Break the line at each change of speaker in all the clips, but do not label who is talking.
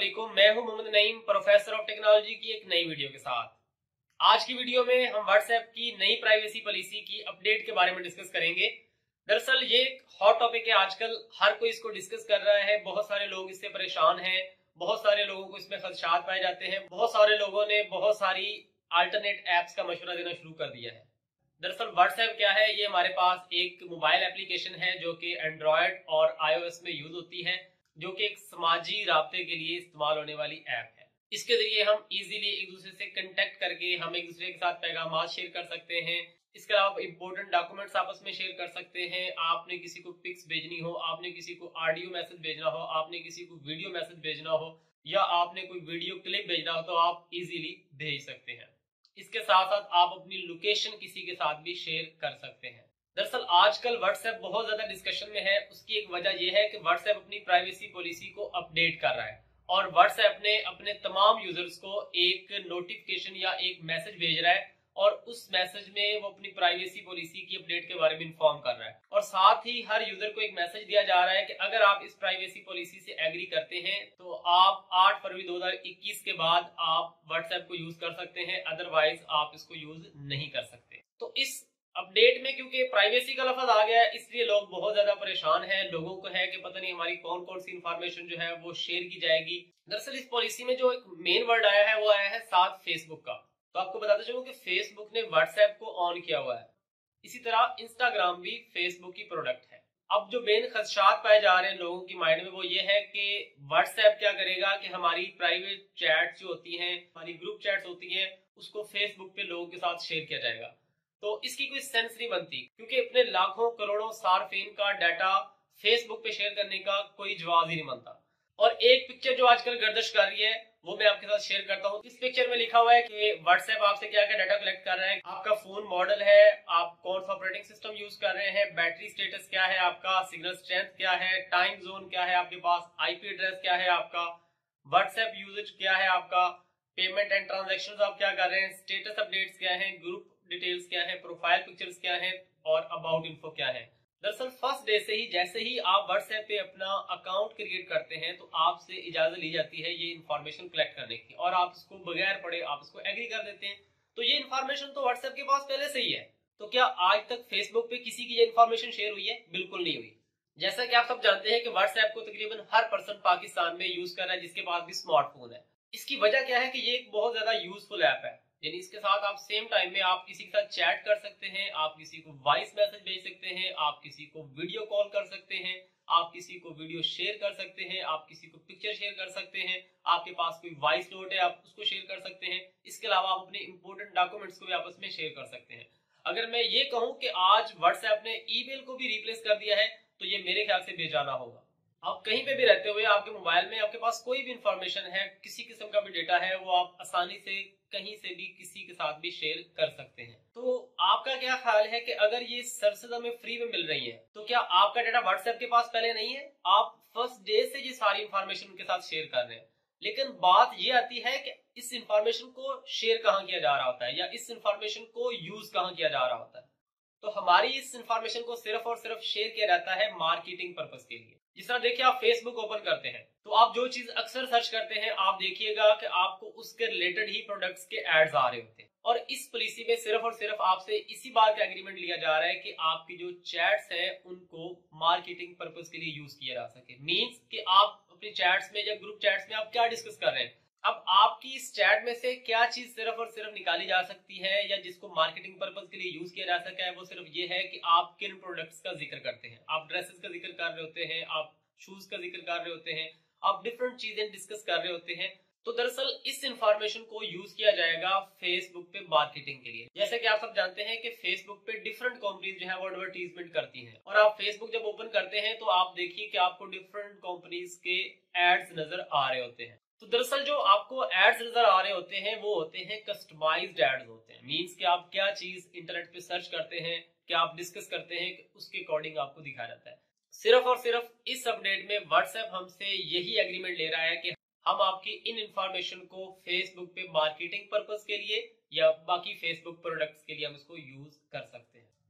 वालेकुम, मैं हूं Mohammad Naeem, professor of technology की एक नई वीडियो के साथ। आज की वीडियो में हम व्हाट्सएप की नई प्राइवेसी पॉलिसी की अपडेट के बारे में डिस्कस करेंगे। दरअसल ये एक हॉट टॉपिक है, आजकल हर कोई इसको डिस्कस कर रहा है। बहुत सारे लोग इससे परेशान हैं, बहुत सारे लोगों को इसमें खदशात पाए जाते हैं, बहुत सारे लोगों ने बहुत सारी अल्टरनेट एप्स का मशवरा देना शुरू कर दिया है। दरअसल व्हाट्सएप क्या है, ये हमारे पास एक मोबाइल एप्लीकेशन है जो कि एंड्रॉयड और iOS में यूज होती है, जो कि एक समाजी राब्ते के लिए इस्तेमाल होने वाली ऐप है। इसके जरिए हम इजीली एक दूसरे से कांटेक्ट करके हम एक दूसरे के साथ पैगाम शेयर कर सकते हैं। इसके अलावा इंपॉर्टेंट डॉक्यूमेंट्स आपस में शेयर कर सकते हैं। आपने किसी को पिक्स भेजनी हो, आपने किसी को ऑडियो मैसेज भेजना हो, आपने किसी को वीडियो मैसेज भेजना हो, या आपने कोई वीडियो क्लिप भेजना हो तो आप इजीली भेज सकते हैं। इसके साथ साथ आप अपनी लोकेशन किसी के साथ भी शेयर कर सकते हैं। दरअसल आजकल व्हाट्सएप बहुत ज्यादा डिस्कशन में है। उसकी एक वजह यह है कि व्हाट्सएप अपनी प्राइवेसी पॉलिसी को अपडेट कर रहा है और व्हाट्सएप ने अपने तमाम यूजर्स को एक नोटिफिकेशन या एक मैसेज भेज रहा है और उस मैसेज में वो अपनी प्राइवेसी पॉलिसी की अपडेट के बारे में इन्फॉर्म कर रहा है। और साथ ही हर यूजर को एक मैसेज दिया जा रहा है कि अगर आप इस प्राइवेसी पॉलिसी से एग्री करते हैं तो आप 8 फरवरी 2021 के बाद आप व्हाट्सएप को यूज कर सकते हैं, अदरवाइज आप इसको यूज नहीं कर सकते। तो इस अपडेट में क्योंकि प्राइवेसी का लफ्ज आ गया है, इसलिए लोग बहुत ज्यादा परेशान हैं। लोगों को है कि पता नहीं हमारी कौन कौन सी इंफॉर्मेशन जो है वो शेयर की जाएगी। दरअसल इस पॉलिसी में जो एक मेन वर्ड आया है वो आया है साथ फेसबुक का। तो आपको बताते चलूं कि फेसबुक ने व्हाट्सएप को ऑन किया हुआ है। इसी तरह इंस्टाग्राम भी फेसबुक की प्रोडक्ट है। अब जो मेन खदशात पाए जा रहे हैं लोगों की माइंड में वो ये है कि व्हाट्सएप क्या करेगा कि हमारी प्राइवेट चैट्स जो होती हैं, हमारी ग्रुप चैट्स होती हैं, उसको फेसबुक पे लोगों के साथ शेयर किया जाएगा। तो इसकी कोई सेंस नहीं बनती, क्योंकि अपने लाखों करोड़ों सार्फिन का डाटा फेसबुक पे शेयर करने का कोई जवाब ही नहीं बनता। और एक पिक्चर जो आजकल गर्दिश कर रही है वो मैं आपके साथ शेयर करता हूँ। इस पिक्चर में लिखा हुआ है कि व्हाट्सएप आपसे क्या क्या डाटा कलेक्ट कर रहा है, आपका फोन मॉडल है, आप कौन सा ऑपरेटिंग सिस्टम यूज कर रहे हैं, बैटरी स्टेटस क्या है आपका, सिग्नल स्ट्रेंथ क्या है, टाइम जोन क्या है आपके पास, आईपी एड्रेस क्या है आपका, व्हाट्सएप यूजेज क्या है आपका, पेमेंट एंड ट्रांजेक्शन आप क्या कर रहे हैं, स्टेटस अपडेट्स क्या है, ग्रुप डिटेल्स क्या है, प्रोफाइल पिक्चर्स क्या है और अबाउट इन्फो क्या है। दरअसल फर्स्ट डे से ही जैसे ही आप व्हाट्सएप पे अपना अकाउंट क्रिएट करते हैं तो आपसे इजाजत ली जाती है ये इन्फॉर्मेशन कलेक्ट करने की, और आप इसको बगैर पढ़े आप इसको एग्री कर देते हैं। तो ये इन्फॉर्मेशन तो व्हाट्सएप के पास पहले से ही है। तो क्या आज तक फेसबुक पे किसी की ये इन्फॉर्मेशन शेयर हुई है? बिल्कुल नहीं हुई। जैसा कि आप सब जानते हैं कि व्हाट्सएप को तकरीबन हर पर्सन पाकिस्तान में यूज कर रहा है जिसके पास भी स्मार्टफोन है। इसकी वजह क्या है कि ये एक बहुत ज्यादा यूजफुल ऐप है। यानी इसके साथ आप सेम टाइम में आप किसी के साथ चैट कर सकते हैं, आप किसी को वॉइस मैसेज भेज सकते हैं, आप किसी को वीडियो कॉल कर सकते हैं, आप किसी को वीडियो शेयर कर सकते हैं, आप किसी को पिक्चर शेयर कर सकते हैं, आपके पास कोई वॉइस नोट है आप उसको शेयर कर सकते हैं। इसके अलावा आप अपने इंपॉर्टेंट डॉक्यूमेंट्स को भी आपस में शेयर कर सकते हैं। अगर मैं ये कहूं कि आज व्हाट्सएप ने ईमेल को भी रिप्लेस कर दिया है तो ये मेरे ख्याल से बेजाना होगा। आप कहीं पे भी रहते हुए आपके मोबाइल में आपके पास कोई भी इंफॉर्मेशन है, किसी किस्म का भी डेटा है, वो आप आसानी से कहीं से भी किसी के साथ भी शेयर कर सकते हैं। तो आपका क्या ख्याल है कि अगर ये सर्विसेज हमें फ्री में मिल रही है तो क्या आपका डाटा व्हाट्सएप के पास पहले नहीं है? आप फर्स्ट डे से ये सारी इंफॉर्मेशन उनके साथ शेयर कर रहे हैं, लेकिन बात ये आती है कि इस इंफॉर्मेशन को शेयर कहाँ किया जा रहा होता है या इस इंफॉर्मेशन को यूज कहाँ किया जा रहा होता है। तो हमारी इस इंफॉर्मेशन को सिर्फ और सिर्फ शेयर किया जाता है मार्केटिंग पर्पस के लिए। जिस तरह देखिए आप फेसबुक ओपन करते हैं तो आप जो चीज अक्सर सर्च करते हैं आप देखिएगा कि आपको उसके रिलेटेड ही प्रोडक्ट्स के एड्स आ रहे होते हैं। और इस पॉलिसी में सिर्फ और सिर्फ आपसे इसी बात का एग्रीमेंट लिया जा रहा है कि आपकी जो चैट्स है उनको मार्केटिंग पर्पस के लिए यूज किया जा सके। मींस कि आप अपने चैट्स में या ग्रुप चैट्स में आप क्या डिस्कस कर रहे हैं, अब आपकी इस चैट में से क्या चीज सिर्फ और सिर्फ निकाली जा सकती है या जिसको मार्केटिंग पर्पस के लिए यूज किया जा सका है, वो सिर्फ ये है कि आप किन प्रोडक्ट्स का जिक्र करते हैं। आप ड्रेसेस का जिक्र कर रहे होते हैं, आप शूज का जिक्र कर रहे होते हैं, आप डिफरेंट चीजें डिस्कस कर रहे होते हैं। तो दरअसल इस इंफॉर्मेशन को यूज किया जाएगा फेसबुक पे मार्केटिंग के लिए। जैसे कि आप सब जानते हैं कि फेसबुक पे डिफरेंट कंपनीज जो है वो एडवर्टीजमेंट करती हैं, और आप फेसबुक जब ओपन करते हैं तो आप देखिए कि आपको डिफरेंट कंपनीज के एड्स नजर आ रहे होते हैं। तो दरअसल जो आपको एड्स नजर आ रहे होते हैं वो होते हैं कस्टमाइज्ड एड्स होते हैं। मींस कि आप क्या चीज इंटरनेट पे सर्च करते हैं, क्या आप डिस्कस करते हैं, उसके अकॉर्डिंग आपको दिखाया जाता है। सिर्फ और सिर्फ इस अपडेट में व्हाट्सएप हमसे यही एग्रीमेंट ले रहा है कि हम आपकी इन इंफॉर्मेशन को फेसबुक पे मार्केटिंग पर्पस के लिए या बाकी फेसबुक प्रोडक्ट्स के लिए हम इसको यूज कर सकते हैं।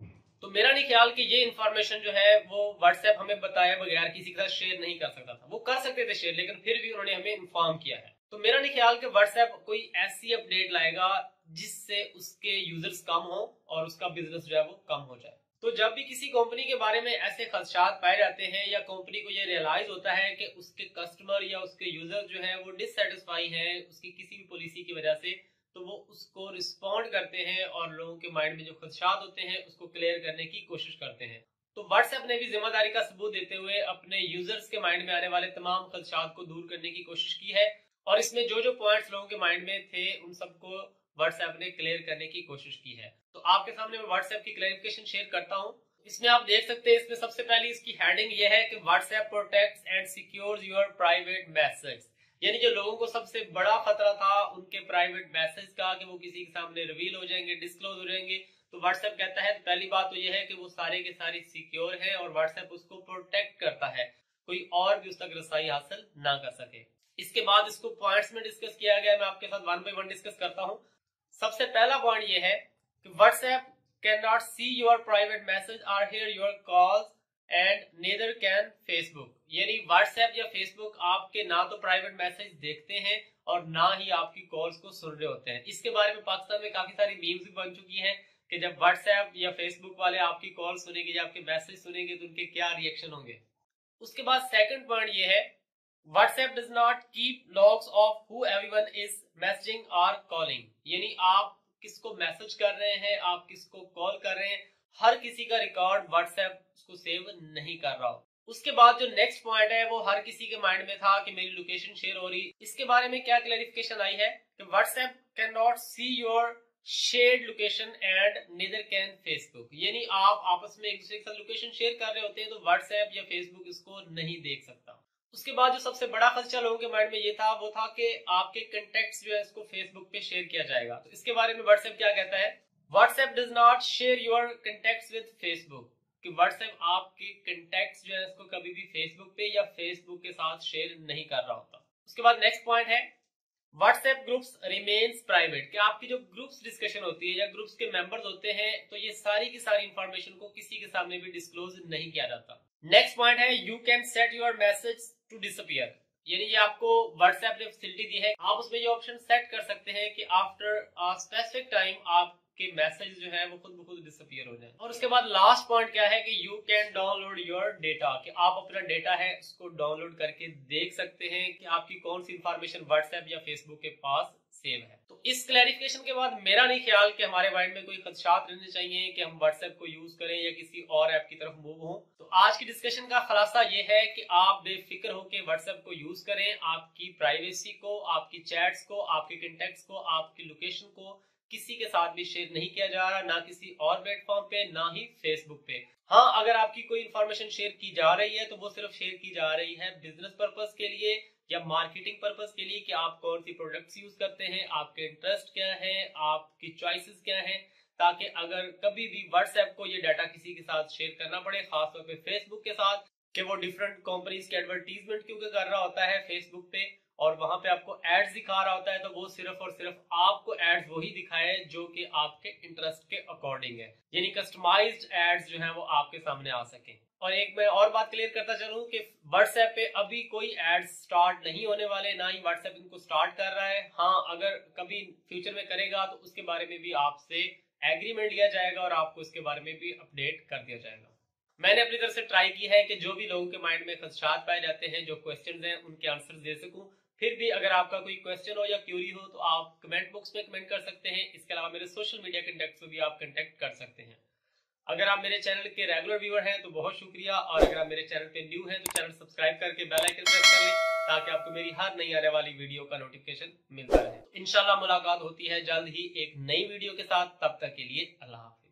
तो मेरा नहीं ख्याल कि ये इन्फॉर्मेशन जो है वो व्हाट्सएप हमें बताए बगैर किसी के साथ शेयर नहीं कर सकता था। वो कर सकते थे शेयर, लेकिन फिर भी उन्होंने हमें इन्फॉर्म किया है। तो मेरा नहीं ख्याल कि व्हाट्सएप कोई ऐसी अपडेट लाएगा जिससे उसके यूजर्स कम हो और उसका बिजनेस जो है वो कम हो जाए। तो जब भी किसी कंपनी के बारे में ऐसे खदशात पाए जाते हैं या कंपनी को ये रियलाइज होता है कि उसके कस्टमर या उसके यूजर जो है वो डिससेटिस्फाई है उसकी किसी भी पॉलिसी की वजह से, तो वो उसको रिस्पॉन्ड करते हैं और लोगों के माइंड में जो खदशात होते हैं उसको क्लियर करने की कोशिश करते हैं। तो व्हाट्सएप ने भी जिम्मेदारी का सबूत देते हुए अपने यूजर्स के माइंड में आने वाले तमाम खदशात को दूर करने की कोशिश की है और इसमें जो जो पॉइंट्स लोगों के माइंड में थे उन सबको व्हाट्सएप ने क्लियर करने की कोशिश की है। तो आपके सामने मैं व्हाट्सएप की क्लैरिफिकेशन शेयर करता हूं। इसमें आप देख सकते हैं, इसमें सबसे पहले इसकी हेडिंग यह है कि WhatsApp protects and secures your private message. यानी जो लोगों को सबसे बड़ा खतरा था उनके प्राइवेट मैसेज का कि वो किसी के सामने रिवील हो जाएंगे, डिस्क्लोज हो जाएंगे, तो व्हाट्सएप कहता है पहली बात तो यह है कि वो सारे के सारे सिक्योर है और व्हाट्सएप उसको प्रोटेक्ट करता है, कोई और भी उस तक रसाई हासिल ना कर सके। इसके बाद इसको पॉइंट्स में डिस्कस किया गया, मैं आपके साथ 1 बाय 1 डिस्कस करता हूं। सबसे पहला पॉइंट ये है कि WhatsApp can not see your private message और hear your calls and neither can Facebook. यानी व्हाट्सएप या फेसबुक आपके ना तो प्राइवेट मैसेज देखते हैं और ना ही आपकी कॉल्स को सुन रहे होते हैं। इसके बारे में पाकिस्तान में काफी सारी मीम्स भी बन चुकी हैं कि जब व्हाट्सएप या फेसबुक वाले आपकी कॉल सुनेंगे या आपके मैसेज सुनेंगे तो उनके क्या रिएक्शन होंगे। उसके बाद सेकंड पॉइंट ये है, WhatsApp does not keep logs of who everyone is messaging or calling। यानी आप किसको मैसेज कर रहे हैं, आप किसको कॉल कर रहे हैं, हर किसी का रिकॉर्ड WhatsApp उसको सेव नहीं कर रहा हो। उसके बाद जो नेक्स्ट पॉइंट है वो हर किसी के माइंड में था कि मेरी लोकेशन शेयर हो रही। इसके बारे में क्या क्लैरिफिकेशन आई है कि WhatsApp can not see your shared location and neither can Facebook. यानी आप आपस में एक दूसरे के साथ लोकेशन शेयर कर रहे होते हैं तो WhatsApp या फेसबुक इसको नहीं देख सकता। उसके बाद जो सबसे बड़ा खदशा लोगों के माइंड में ये था वो था कि आपके कंटेक्ट्स जो है इसको फेसबुक पे शेयर किया जाएगा। तो इसके बारे में व्हाट्सएप क्या कहता है, WhatsApp does not share your contacts with Facebook, कि व्हाट्सएप आपके कंटेक्ट्स जो है इसको कभी भी फेसबुक पे या फेसबुक के साथ शेयर नहीं कर रहा होता। उसके बाद नेक्स्ट पॉइंट है, व्हाट्सएप ग्रुप्स रिमेन्स प्राइवेट, कि आपकी जो ग्रुप्स डिस्कशन होती है या ग्रुप्स के मेंबर्स होते हैं तो ये सारी की सारी इंफॉर्मेशन को किसी के सामने भी डिस्क्लोज नहीं किया जाता। नेक्स्ट पॉइंट है, you can set your message to disappear. यानी ये आपको व्हाट्सएप ने फैसिलिटी दी है, आप उसमें ये ऑप्शन सेट कर सकते हैं कि आफ्टर अ स्पेसिफिक टाइम आपके मैसेज जो है वो खुद ब खुद डिसअपीयर हो जाए। और उसके बाद लास्ट पॉइंट क्या है कि you can download your data, कि आप अपना डेटा है उसको डाउनलोड करके देख सकते हैं कि आपकी कौन सी इंफॉर्मेशन व्हाट्सएप या फेसबुक के पास सेव है। तो इस क्लैरिफिकेशन के बाद मेरा नहीं ख्याल कि हमारे माइंड में कोई खदशात रहने चाहिए कि हम व्हाट्सएप को यूज करें या किसी और ऐप की तरफ मूव हो। तो आज की डिस्कशन का खुलासा ये है कि आप बेफिक्र होकर व्हाट्सएप को यूज करें। आपकी प्राइवेसी को, आपकी चैट्स को, आपके कंटेक्ट्स को, आपकी लोकेशन को किसी के साथ भी शेयर नहीं किया जा रहा, ना किसी और प्लेटफॉर्म पे, ना ही फेसबुक पे। हाँ, अगर आपकी कोई इंफॉर्मेशन शेयर की जा रही है तो वो सिर्फ शेयर की जा रही है बिजनेस पर्पस के लिए या मार्केटिंग पर्पस के लिए कि आप कौन सी प्रोडक्ट्स यूज करते हैं, आपके इंटरेस्ट क्या है, आपकी चॉइसेस क्या है, ताकि अगर कभी भी व्हाट्सएप को ये डाटा किसी के साथ शेयर करना पड़े, खासतौर पे फेसबुक के साथ, कि वो डिफरेंट कंपनीज के एडवर्टीजमेंट क्योंकि कर रहा होता है फेसबुक पे और वहां पे आपको एड्स दिखा रहा होता है, तो वो सिर्फ और सिर्फ आपको एड्स वही दिखाए जो कि आपके इंटरेस्ट के अकॉर्डिंग है, यानी कस्टमाइज्ड एड्स जो है वो आपके सामने आ सके। और एक मैं और बात क्लियर करता चलूं कि व्हाट्सएप पे अभी कोई एड्स स्टार्ट नहीं होने वाले, ना ही व्हाट्सएप इनको स्टार्ट कर रहा है। हाँ, अगर कभी फ्यूचर में करेगा तो उसके बारे में भी आपसे एग्रीमेंट लिया जाएगा और आपको इसके बारे में भी अपडेट कर दिया जाएगा। मैंने अपनी तरफ से ट्राई की है कि जो भी लोगों के माइंड में खदशात पाए जाते हैं, जो क्वेश्चंस हैं, उनके आंसर दे सकूं। फिर भी अगर आपका कोई क्वेश्चन हो या क्यूरी हो तो आप कमेंट बॉक्स में कमेंट कर सकते हैं। इसके अलावा मेरे सोशल मीडिया कॉन्टैक्ट्स पे भी आप कॉन्टैक्ट कर सकते हैं। अगर आप मेरे चैनल के रेगुलर व्यूअर हैं तो बहुत शुक्रिया, और अगर आप मेरे चैनल पे न्यू हैं तो चैनल सब्सक्राइब करके बेल आइकन प्रेस कर लें ताकि आपको मेरी हर नई आने वाली वीडियो का नोटिफिकेशन मिलता रहे। इंशाल्लाह मुलाकात होती है जल्द ही एक नई वीडियो के साथ, तब तक के लिए अल्लाह हाफ़िज़।